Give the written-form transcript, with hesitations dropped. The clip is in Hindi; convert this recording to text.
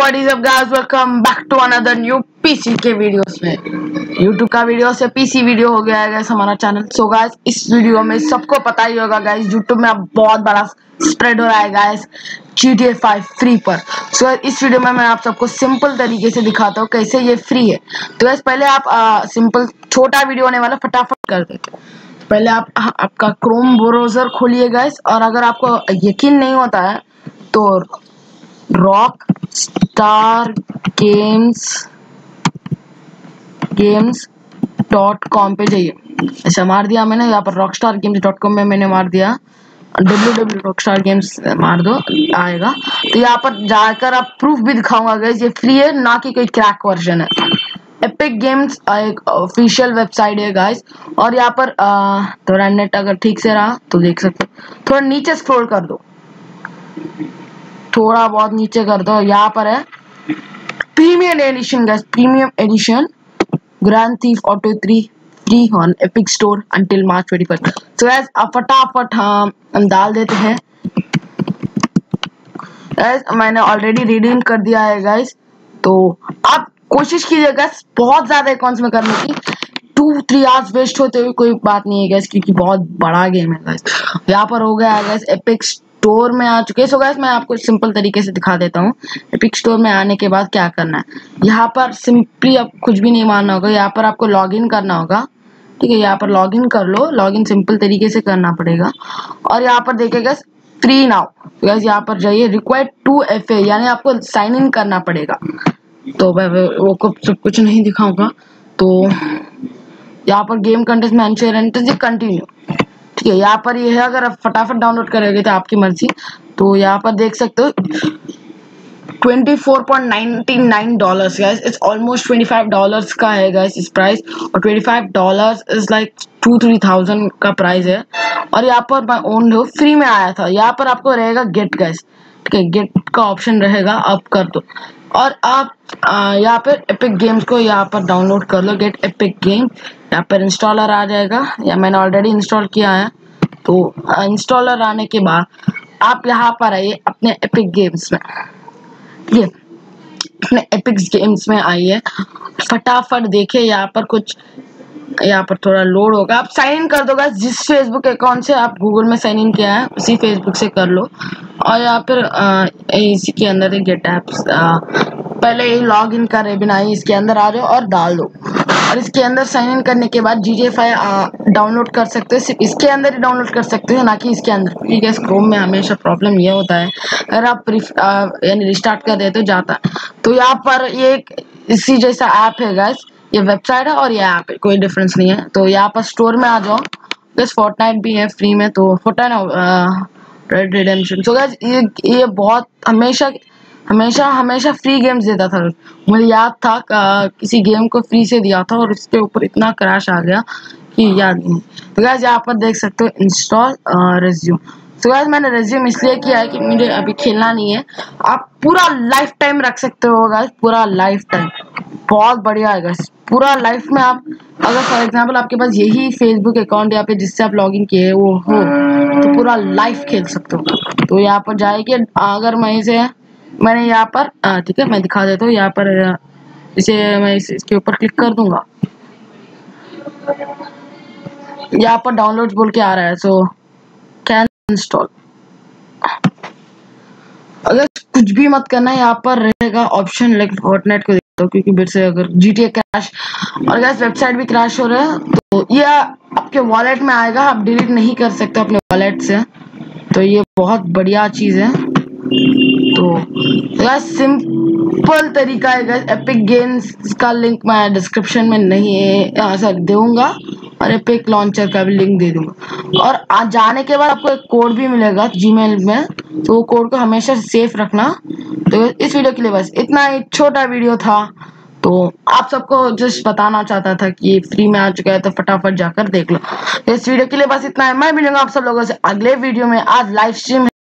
What is up guys, welcome back to another new PC के वीडियोस में। यूट्यूब का वीडियो से पीसी वीडियो हो गया है गाइस हमारा चैनल। सो गाइस इस वीडियो में सबको पता ही होगा गाइस, यूट्यूब में अब बहुत बड़ा स्प्रेड हो रहा है गाइस GTA 5 फ्री पर। सो इस वीडियो में मैं आप सबको सिंपल तरीके से दिखाता हूँ कैसे ये फ्री है। तो गाइस पहले आप सिंपल छोटा वीडियो होने वाला फटाफट कर देते। पहले आप आपका क्रोम ब्राउजर खोलिए गाइस, और अगर आपको यकीन नहीं होता है तो रॉकस्टार गेम्स.com पे जाइए। ऐसा मार दिया मैंने, यहाँ पर rockstargames.com में मैंने मार दिया, www.rockstargames मार दो आएगा। तो यहाँ पर जाकर आप प्रूफ भी दिखाऊंगा गाइस ये फ्री है, ना कि कोई क्रैक वर्जन है। एपिक गेम्स एक ऑफिशियल वेबसाइट है गाइस, और यहाँ पर थोड़ा नेट अगर ठीक से रहा तो देख सकते हो। थोड़ा नीचे स्क्रॉल कर दो, थोड़ा बहुत नीचे कर दो, यहाँ पर है premium edition guys, premium edition Grand Theft Auto 3 free on Epic Store until March 21। तो गाइस अब फटाफट हम डाल देते हैं। गाइस मैंने ऑलरेडी रिडीम कर दिया है गाइस, तो आप कोशिश कीजिए गाइस बहुत ज्यादा अकाउंट्स में करने की। 2-3 आवर्स वेस्ट होते हुए कोई बात नहीं है गाइस, क्योंकि बहुत बड़ा गेम है गाइस। यहाँ पर हो गया है गाइस एपिक स्टोर में आ चुके हैं। सो गाइस मैं आपको सिंपल तरीके से दिखा देता हूँ। एपिक स्टोर में आने के बाद क्या करना है, यहाँ पर सिंपली आप कुछ भी नहीं मानना होगा, यहाँ पर आपको लॉगिन करना होगा। ठीक है, यहाँ पर लॉगिन कर लो, लॉगिन सिंपल तरीके से करना पड़ेगा। और यहाँ पर देखिएगा फ्री नाउ, गाइस यहाँ पर जाइए रिक्वायर्ड 2FA, यानी आपको साइन इन करना पड़ेगा। तो मैं वो सब कुछ नहीं दिखाऊंगा। तो यहाँ पर गेम कंटेंट में एंटर कंटिन्यू। ठीक है, यहाँ पर ये है, अगर आप फटाफट डाउनलोड करोगे तो आपकी मर्जी। तो यहाँ पर देख सकते हो $24.99 गाइस, इट्स ऑलमोस्ट $25 का है गाइस इस प्राइस, और $25 इज लाइक 2-3,000 का प्राइस है। और यहाँ पर मैं ओन हो फ्री में आया था। यहाँ पर आपको रहेगा गेट गाइस, ठीक है, गेट का ऑप्शन रहेगा, आप कर दो। और आप यहाँ पर एपिक गेम्स को यहाँ पर डाउनलोड कर लो, गेट एपिक गेम। यहाँ पर इंस्टॉलर आ जाएगा, या मैंने ऑलरेडी इंस्टॉल किया है। तो इंस्टॉलर आने के बाद आप यहाँ पर आइए अपने एपिक गेम्स में, ये अपने एपिक्स गेम्स में आइए, फटाफट देखिए यहाँ पर कुछ, यहाँ पर थोड़ा लोड होगा। आप साइन इन कर दो गाइस, जिस फेसबुक अकाउंट से आप गूगल में साइन इन किया है उसी फेसबुक से कर लो। और यहाँ पर इसी के अंदर गेट एप्स, पहले ही लॉग इन करे बिना ही इसके अंदर आ जाओ और डाल दो। और इसके अंदर साइन इन करने के बाद GTA 5 डाउनलोड कर सकते हो, सिर्फ इसके अंदर ही डाउनलोड कर सकते हो, ना कि इसके अंदर। ठीक है, क्रोम में हमेशा प्रॉब्लम ये होता है, अगर आप यानी रिस्टार्ट कर देते हो जाता है। तो यहाँ पर ये इसी जैसा ऐप है गाइस, ये वेबसाइट है और ये ऐप है, कोई डिफरेंस नहीं है। तो यहाँ पर स्टोर में आ जाओ गाइस, फोर्टनाइट भी है फ्री में, तो Fortnite red redemption. So guys ये बहुत हमेशा फ्री गेम्स देता था। मुझे याद था किसी गेम को फ्री से दिया था और उसके ऊपर इतना क्रैश आ गया कि याद नहीं। तो गाइस यहाँ पर देख सकते हो इंस्टॉल रेज्यूम। तो गाइस मैंने रेज्यूम इसलिए किया है कि मुझे अभी खेलना नहीं है। आप पूरा लाइफ टाइम रख सकते हो गाइस, पूरा लाइफ टाइम, बहुत बढ़िया है गाइस। पूरा लाइफ में आप अगर फॉर एग्जांपल आपके पास यही फेसबुक अकाउंट यहाँ पे जिससे आप लॉगिन किए वो हो, तो पूरा लाइफ खेल सकते हो। तो यहाँ पर जाएगी, अगर मैंने यहाँ पर ठीक है मैं दिखा देता हूँ। यहाँ पर इसे मैं इसके ऊपर क्लिक कर दूंगा, यहाँ पर डाउनलोड बोल के आ रहा है, सो कैन इंस्टॉल। अगर कुछ भी मत करना है, यहाँ पर रहेगा ऑप्शन, लाइक फोर्टनाइट को देखता हूँ क्योंकि फिर से अगर GTA क्रैश और गाइस वेबसाइट भी क्रैश हो रहा है, तो ये आपके वॉलेट में आएगा, आप डिलीट नहीं कर सकते अपने वॉलेट से। तो ये बहुत बढ़िया चीज है। तो गाइस सिंपल तरीका है गाइस, एपिक गेम्स का लिंक मैं डिस्क्रिप्शन में नहीं दूंगा, और एपिक लॉन्चर का भी लिंक दे दूंगा। और आज जाने के बाद आपको एक कोड भी मिलेगा जीमेल में, तो वो कोड को हमेशा सेफ रखना। तो इस वीडियो के लिए बस इतना ही छोटा वीडियो था, तो आप सबको जस्ट बताना चाहता था कि फ्री में आ चुका है, तो फटाफट जाकर देख लो। इस वीडियो के लिए बस इतना है, मैं मिलूंगा आप सब लोगों से अगले वीडियो में। आज लाइव स्ट्रीम